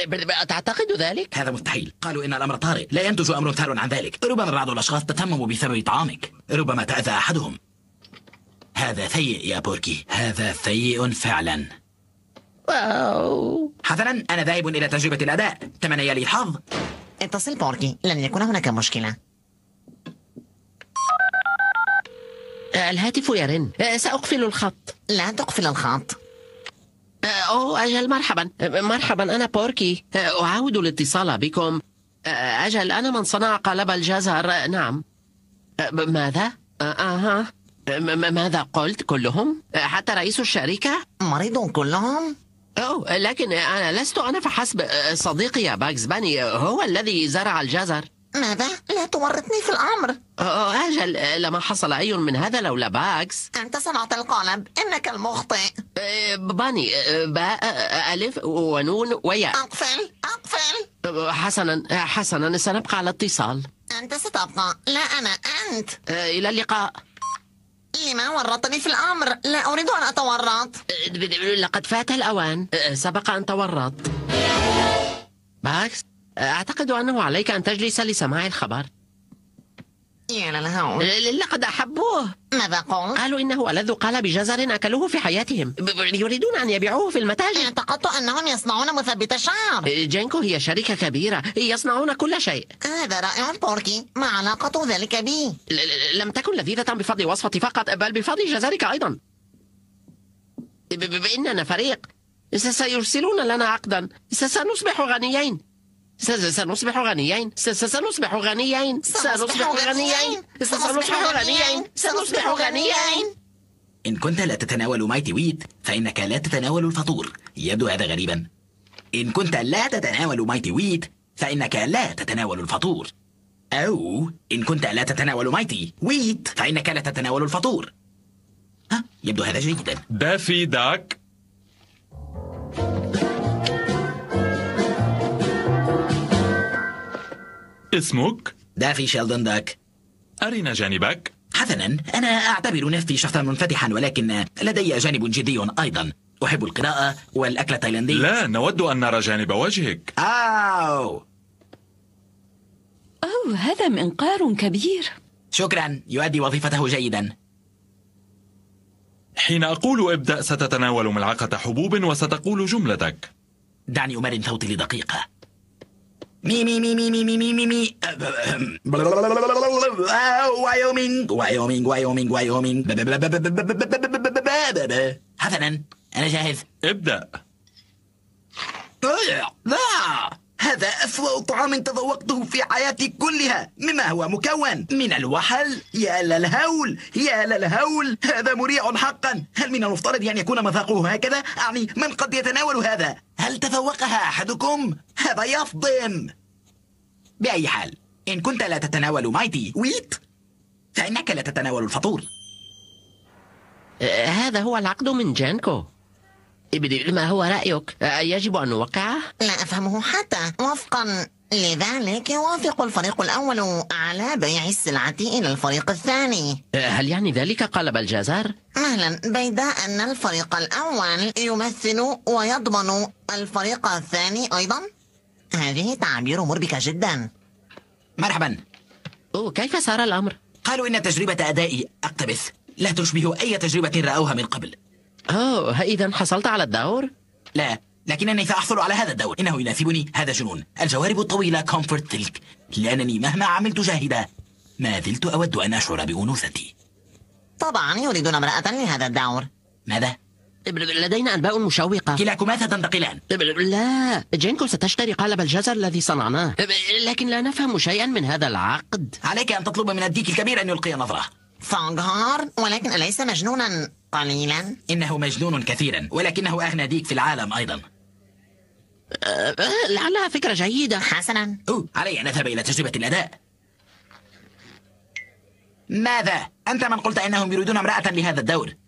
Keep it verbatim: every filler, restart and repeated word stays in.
تعتقد ذلك؟ هذا مستحيل. قالوا إن الأمر طارئ، لا ينتج أمر ثار عن ذلك. ربما بعض الأشخاص تتمموا بسبب طعامك، ربما تأذى أحدهم. هذا سيء يا بوركي، هذا سيء فعلا. واو. حسنا، أنا ذاهب إلى تجربة الأداء. تمنى لي الحظ. اتصل بوركي، لن يكون هناك مشكلة. الهاتف يرن. سأقفل الخط. لا تقفل الخط. أوه أجل، مرحبا مرحبا، أنا بوركي، أعاود الاتصال بكم. أجل، أنا من صنع قالب الجزر. نعم. ماذا؟ أها ماذا قلت؟ كلهم؟ حتى رئيس الشركة؟ مريض كلهم؟ أوه لكن أنا لست أنا فحسب. صديقي يا باكس باني هو الذي زرع الجزر. ماذا؟ لا تورطني في الأمر. أوه أجل، لما حصل أي من هذا لولا باكس. أنت صنعت القالب، إنك المخطئ. باني باء ألف ونون وياء. أقفل أقفل. حسنا حسنا، سنبقى على اتصال. أنت ستبقى، لا أنا، أنت. إلى اللقاء. لما ورطني في الأمر؟ لا أريد أن أتورط. لقد فات الأوان، سبق أن تورط. باكس، أعتقد أنه عليك أن تجلس لسماع الخبر. يا للهول. لقد أحبوه. ماذا قلت؟ قالوا إنه ألذ قالب جزر أكلوه في حياتهم. يريدون أن يبيعوه في المتاجر. اعتقدت أنهم يصنعون مثبت شعر. جينكو هي شركة كبيرة، يصنعون كل شيء. هذا رائع بوركي، ما علاقة ذلك بي؟ لم تكن لذيذة بفضل وصفتي فقط، بل بفضل جزرك أيضا. إننا فريق، سيرسلون لنا عقدا، سنصبح غنيين. سنصبح غنيين سنصبح غنيين سنصبح غنيين سنصبح غنيين سنصبح غنيين. إن كنت لا تتناول مايتي ويت فإنك لا تتناول الفطور. يبدو هذا غريبا. إن كنت لا تتناول مايتي ويت فإنك لا تتناول الفطور. أو إن كنت لا تتناول مايتي ويت فإنك لا تتناول الفطور. ها، يبدو هذا جيدا. دافي داك. اسمك؟ دافي شيلدون داك. أرنا جانبك. حسنا، أنا أعتبر نفسي شخصا منفتحا، ولكن لدي جانب جدي أيضا. أحب القراءة والأكل التايلاندي. لا، نود أن نرى جانب وجهك. أوه أوه هذا منقار كبير. شكرا، يؤدي وظيفته جيدا. حين أقول ابدأ ستتناول ملعقة حبوب وستقول جملتك. دعني أمرن صوتي لدقيقة. مي مي مي مي مي مي مي مي مي وايومينغ وايومينغ وايومينغ وايومينغ. حسنا، أنا جاهز. ابدأ. لا، هذا أسوأ طعام تذوقته في حياتي كلها. مما هو مكون من الوحل. يا للهول يا للهول، هذا مريع حقا. هل من المفترض أن يكون مذاقه هكذا؟ أعني من قد يتناول هذا؟ هل تذوقها أحدكم؟ هذا يصدم. بأي حال، إن كنت لا تتناول مايتي ويت فإنك لا تتناول الفطور. هذا هو العقد من جانكو. ما هو رأيك؟ يجب أن نوقعه؟ لا أفهمه حتى. وفقا لذلك يوافق الفريق الأول على بيع السلعة إلى الفريق الثاني. هل يعني ذلك قالب الجزر؟ مهلا، بيداء أن الفريق الأول يمثل ويضمن الفريق الثاني أيضا. هذه تعابير مربكة جدا. مرحبا. أوه كيف صار الأمر؟ قالوا إن تجربة أدائي أقتبس لا تشبه أي تجربة رأوها من قبل. أوه إذا حصلت على الدور؟ لا، لكنني سأحصل على هذا الدور. إنه يناسبني. هذا جنون. الجوارب الطويلة كومفورت تلك، لأنني مهما عملت جاهدا ما زلت أود أن أشعر بأنوثتي. طبعا يريدون امرأة لهذا الدور. ماذا؟ لدينا أنباء مشوقة. كلاكما ستنتقلان. لا، جينكو ستشتري قالب الجزر الذي صنعناه، لكن لا نفهم شيئا من هذا العقد. عليك أن تطلب من الديك الكبير أن يلقي نظرة. فونغهار، ولكن أليس مجنونا قليلا؟ إنه مجنون كثيرا، ولكنه أغنى ديك في العالم أيضا. أه لعلها فكرة جيدة. حسنا. أوه، علي أن أذهب إلى تجربة الأداء. ماذا؟ أنت من قلت أنهم يريدون امرأة لهذا الدور.